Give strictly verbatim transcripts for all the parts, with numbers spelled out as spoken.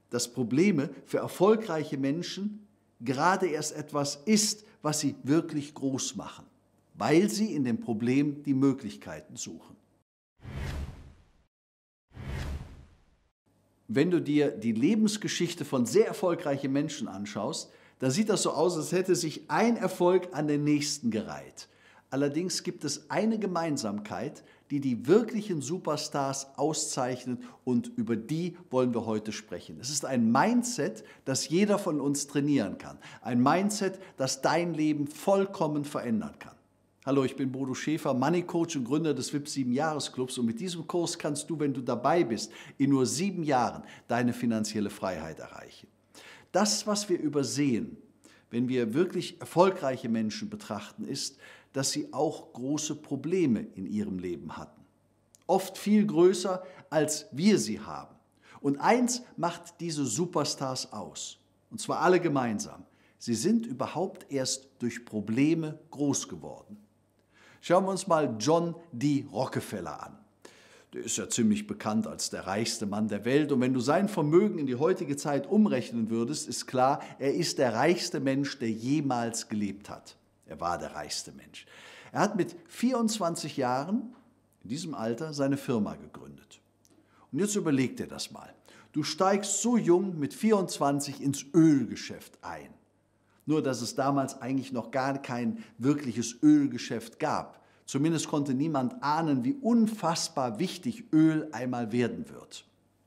dass Probleme für erfolgreiche Menschen gerade erst etwas ist, was sie wirklich groß machen, weil sie in dem Problem die Möglichkeiten suchen. Wenn du dir die Lebensgeschichte von sehr erfolgreichen Menschen anschaust, da sieht das so aus, als hätte sich ein Erfolg an den nächsten gereiht. Allerdings gibt es eine Gemeinsamkeit, die die wirklichen Superstars auszeichnet, und über die wollen wir heute sprechen. Es ist ein Mindset, das jeder von uns trainieren kann. Ein Mindset, das dein Leben vollkommen verändern kann. Hallo, ich bin Bodo Schäfer, Money Coach und Gründer des V I P sieben Jahres Clubs, und mit diesem Kurs kannst du, wenn du dabei bist, in nur sieben Jahren deine finanzielle Freiheit erreichen. Das, was wir übersehen, wenn wir wirklich erfolgreiche Menschen betrachten, ist, dass sie auch große Probleme in ihrem Leben hatten. Oft viel größer, als wir sie haben. Und eins macht diese Superstars aus, und zwar alle gemeinsam: Sie sind überhaupt erst durch Probleme groß geworden. Schauen wir uns mal John D. Rockefeller an. Der ist ja ziemlich bekannt als der reichste Mann der Welt, und wenn du sein Vermögen in die heutige Zeit umrechnen würdest, ist klar, er ist der reichste Mensch, der jemals gelebt hat. Er war der reichste Mensch. Er hat mit vierundzwanzig Jahren, in diesem Alter, seine Firma gegründet. Und jetzt überleg dir das mal. Du steigst so jung mit vierundzwanzig ins Ölgeschäft ein. Nur, dass es damals eigentlich noch gar kein wirkliches Ölgeschäft gab. Zumindest konnte niemand ahnen, wie unfassbar wichtig Öl einmal werden wird.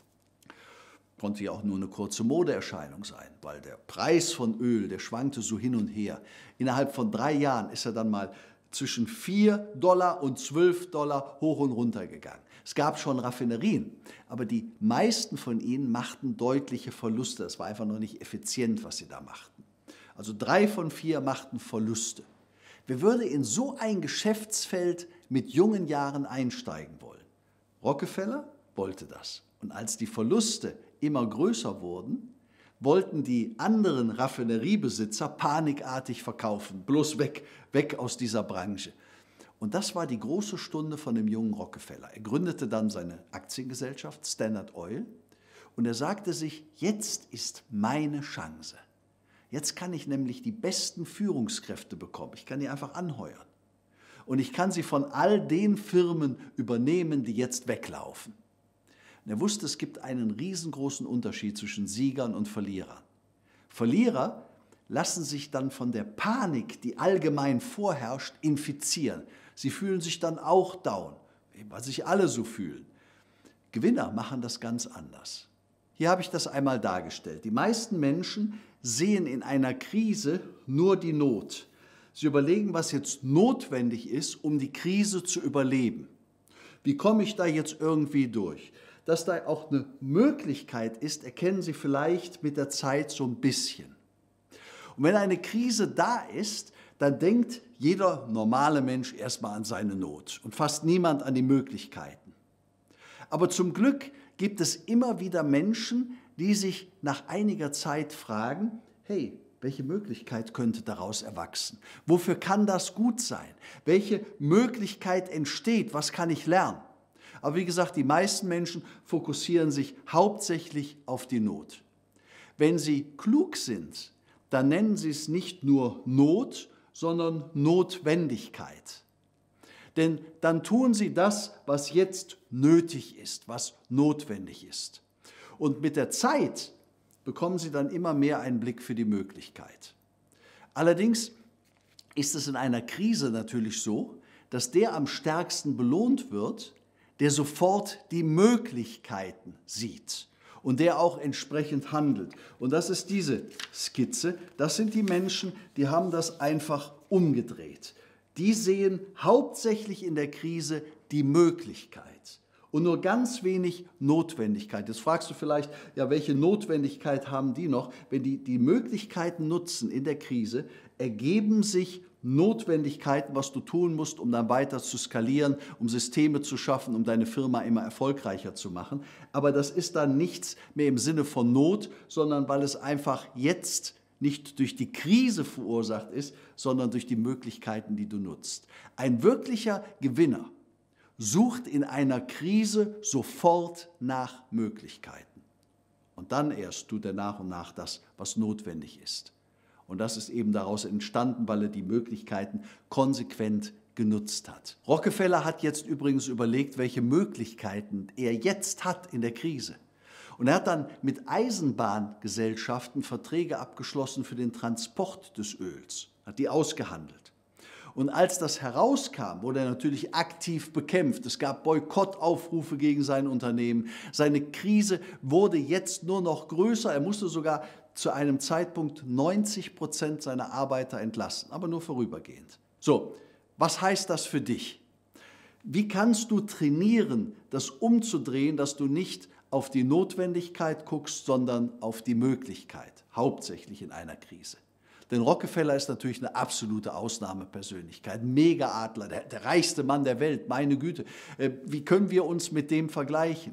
Konnte ja auch nur eine kurze Modeerscheinung sein, weil der Preis von Öl, der schwankte so hin und her. Innerhalb von drei Jahren ist er dann mal zwischen vier Dollar und zwölf Dollar hoch und runter gegangen. Es gab schon Raffinerien, aber die meisten von ihnen machten deutliche Verluste. Es war einfach noch nicht effizient, was sie da machten. Also drei von vier machten Verluste. Wer würde in so ein Geschäftsfeld mit jungen Jahren einsteigen wollen? Rockefeller wollte das. Und als die Verluste immer größer wurden, wollten die anderen Raffineriebesitzer panikartig verkaufen. Bloß weg, weg aus dieser Branche. Und das war die große Stunde von dem jungen Rockefeller. Er gründete dann seine Aktiengesellschaft Standard Oil, und er sagte sich: Jetzt ist meine Chance. Jetzt kann ich nämlich die besten Führungskräfte bekommen. Ich kann die einfach anheuern. Und ich kann sie von all den Firmen übernehmen, die jetzt weglaufen. Und er wusste, es gibt einen riesengroßen Unterschied zwischen Siegern und Verlierern. Verlierer lassen sich dann von der Panik, die allgemein vorherrscht, infizieren. Sie fühlen sich dann auch down, weil sich alle so fühlen. Gewinner machen das ganz anders. Hier habe ich das einmal dargestellt. Die meisten Menschen sehen in einer Krise nur die Not. Sie überlegen, was jetzt notwendig ist, um die Krise zu überleben. Wie komme ich da jetzt irgendwie durch? Dass da auch eine Möglichkeit ist, erkennen Sie vielleicht mit der Zeit so ein bisschen. Und wenn eine Krise da ist, dann denkt jeder normale Mensch erstmal an seine Not und fast niemand an die Möglichkeiten. Aber zum Glück gibt es immer wieder Menschen, die sich nach einiger Zeit fragen: Hey, welche Möglichkeit könnte daraus erwachsen? Wofür kann das gut sein? Welche Möglichkeit entsteht? Was kann ich lernen? Aber wie gesagt, die meisten Menschen fokussieren sich hauptsächlich auf die Not. Wenn sie klug sind, dann nennen sie es nicht nur Not, sondern Notwendigkeit. Denn dann tun sie das, was jetzt nötig ist, was notwendig ist. Und mit der Zeit bekommen sie dann immer mehr einen Blick für die Möglichkeit. Allerdings ist es in einer Krise natürlich so, dass der am stärksten belohnt wird, der sofort die Möglichkeiten sieht und der auch entsprechend handelt. Und das ist diese Skizze. Das sind die Menschen, die haben das einfach umgedreht. Die sehen hauptsächlich in der Krise die Möglichkeit und nur ganz wenig Notwendigkeit. Jetzt fragst du vielleicht, ja, welche Notwendigkeit haben die noch? Wenn die die Möglichkeiten nutzen in der Krise, ergeben sich Notwendigkeiten, was du tun musst, um dann weiter zu skalieren, um Systeme zu schaffen, um deine Firma immer erfolgreicher zu machen. Aber das ist dann nichts mehr im Sinne von Not, sondern weil es einfach jetzt nicht durch die Krise verursacht ist, sondern durch die Möglichkeiten, die du nutzt. Ein wirklicher Gewinner sucht in einer Krise sofort nach Möglichkeiten. Und dann erst tut er nach und nach das, was notwendig ist. Und das ist eben daraus entstanden, weil er die Möglichkeiten konsequent genutzt hat. Rockefeller hat jetzt übrigens überlegt, welche Möglichkeiten er jetzt hat in der Krise. Und er hat dann mit Eisenbahngesellschaften Verträge abgeschlossen für den Transport des Öls, hat die ausgehandelt. Und als das herauskam, wurde er natürlich aktiv bekämpft. Es gab Boykottaufrufe gegen sein Unternehmen. Seine Krise wurde jetzt nur noch größer. Er musste sogar zu einem Zeitpunkt neunzig Prozent seiner Arbeiter entlassen, aber nur vorübergehend. So, was heißt das für dich? Wie kannst du trainieren, das umzudrehen, dass du nicht auf die Notwendigkeit guckst, sondern auf die Möglichkeit, hauptsächlich in einer Krise? Denn Rockefeller ist natürlich eine absolute Ausnahmepersönlichkeit, Mega-Adler, der, der reichste Mann der Welt, meine Güte. Wie können wir uns mit dem vergleichen?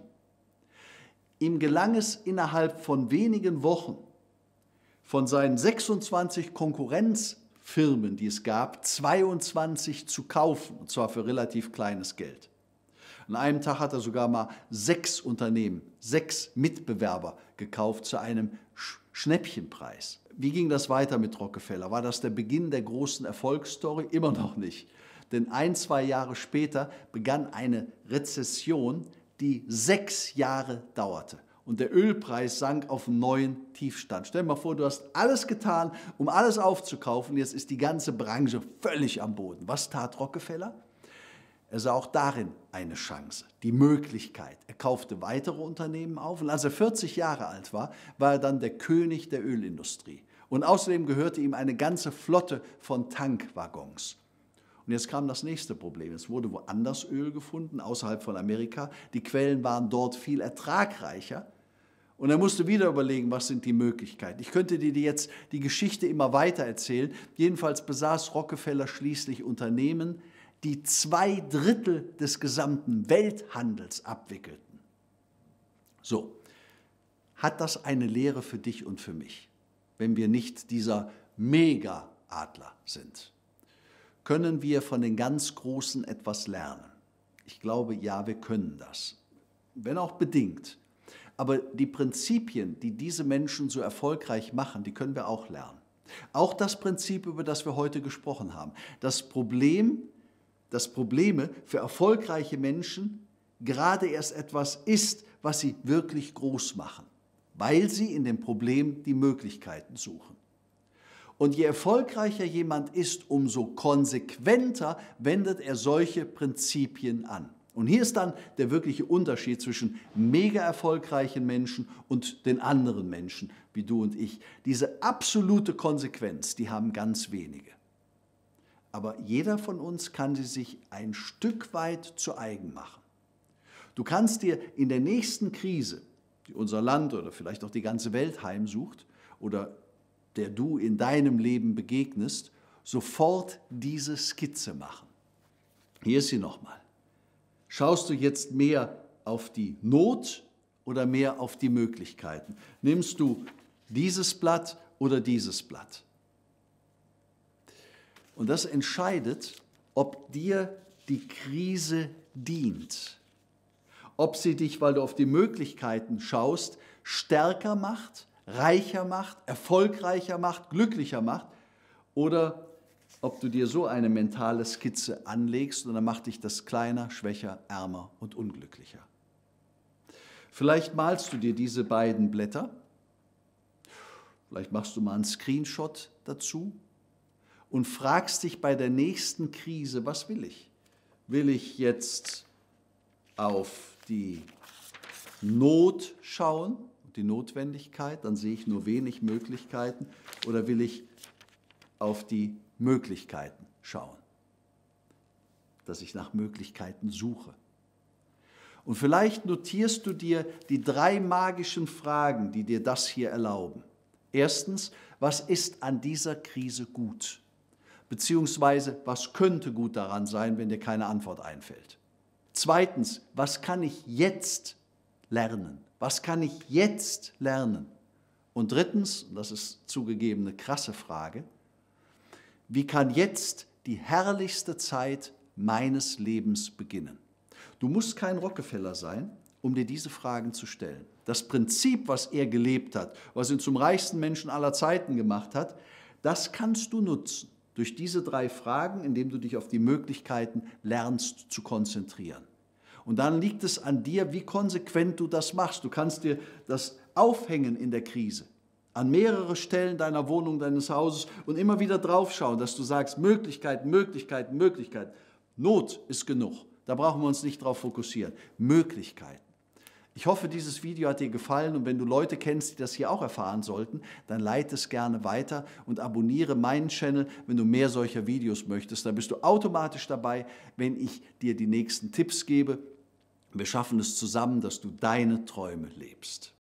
Ihm gelang es innerhalb von wenigen Wochen von seinen sechsundzwanzig Konkurrenzfirmen, die es gab, zweiundzwanzig zu kaufen, und zwar für relativ kleines Geld. An einem Tag hat er sogar mal sechs Unternehmen, sechs Mitbewerber gekauft zu einem Schnäppchenpreis. Wie ging das weiter mit Rockefeller? War das der Beginn der großen Erfolgsstory? Immer noch nicht. Denn ein, zwei Jahre später begann eine Rezession, die sechs Jahre dauerte. Und der Ölpreis sank auf einen neuen Tiefstand. Stell dir mal vor, du hast alles getan, um alles aufzukaufen. Jetzt ist die ganze Branche völlig am Boden. Was tat Rockefeller? Er sah auch darin eine Chance, die Möglichkeit. Er kaufte weitere Unternehmen auf und als er vierzig Jahre alt war, war er dann der König der Ölindustrie. Und außerdem gehörte ihm eine ganze Flotte von Tankwaggons. Und jetzt kam das nächste Problem. Es wurde woanders Öl gefunden, außerhalb von Amerika. Die Quellen waren dort viel ertragreicher. Und er musste wieder überlegen, was sind die Möglichkeiten. Ich könnte dir jetzt die Geschichte immer weiter erzählen. Jedenfalls besaß Rockefeller schließlich Unternehmen, die zwei Drittel des gesamten Welthandels abwickelten. So, hat das eine Lehre für dich und für mich, wenn wir nicht dieser Mega-Adler sind? Können wir von den ganz Großen etwas lernen? Ich glaube, ja, wir können das, wenn auch bedingt. Aber die Prinzipien, die diese Menschen so erfolgreich machen, die können wir auch lernen. Auch das Prinzip, über das wir heute gesprochen haben. Das Problem, dass Probleme für erfolgreiche Menschen gerade erst etwas ist, was sie wirklich groß machen, weil sie in dem Problem die Möglichkeiten suchen. Und je erfolgreicher jemand ist, umso konsequenter wendet er solche Prinzipien an. Und hier ist dann der wirkliche Unterschied zwischen mega erfolgreichen Menschen und den anderen Menschen, wie du und ich. Diese absolute Konsequenz, die haben ganz wenige. Aber jeder von uns kann sie sich ein Stück weit zu eigen machen. Du kannst dir in der nächsten Krise, die unser Land oder vielleicht auch die ganze Welt heimsucht oder der du in deinem Leben begegnest, sofort diese Skizze machen. Hier ist sie nochmal. Schaust du jetzt mehr auf die Not oder mehr auf die Möglichkeiten? Nimmst du dieses Blatt oder dieses Blatt? Und das entscheidet, ob dir die Krise dient. Ob sie dich, weil du auf die Möglichkeiten schaust, stärker macht, reicher macht, erfolgreicher macht, glücklicher macht, oder ob du dir so eine mentale Skizze anlegst und dann macht dich das kleiner, schwächer, ärmer und unglücklicher. Vielleicht malst du dir diese beiden Blätter, vielleicht machst du mal einen Screenshot dazu und fragst dich bei der nächsten Krise, was will ich? Will ich jetzt auf die Not schauen, die Notwendigkeit, dann sehe ich nur wenig Möglichkeiten, oder will ich auf die Möglichkeiten schauen, dass ich nach Möglichkeiten suche? Und vielleicht notierst du dir die drei magischen Fragen, die dir das hier erlauben. Erstens, was ist an dieser Krise gut? Beziehungsweise, was könnte gut daran sein, wenn dir keine Antwort einfällt? Zweitens, was kann ich jetzt lernen? Was kann ich jetzt lernen? Und drittens, und das ist zugegeben eine krasse Frage, wie kann jetzt die herrlichste Zeit meines Lebens beginnen? Du musst kein Rockefeller sein, um dir diese Fragen zu stellen. Das Prinzip, was er gelebt hat, was ihn zum reichsten Menschen aller Zeiten gemacht hat, das kannst du nutzen durch diese drei Fragen, indem du dich auf die Möglichkeiten lernst zu konzentrieren. Und dann liegt es an dir, wie konsequent du das machst. Du kannst dir das aufhängen in der Krise, an mehrere Stellen deiner Wohnung, deines Hauses und immer wieder draufschauen, dass du sagst, Möglichkeiten, Möglichkeiten, Möglichkeiten. Not ist genug, da brauchen wir uns nicht drauf fokussieren. Möglichkeiten. Ich hoffe, dieses Video hat dir gefallen und wenn du Leute kennst, die das hier auch erfahren sollten, dann leite es gerne weiter und abonniere meinen Channel, wenn du mehr solcher Videos möchtest. Dann bist du automatisch dabei, wenn ich dir die nächsten Tipps gebe. Wir schaffen es zusammen, dass du deine Träume lebst.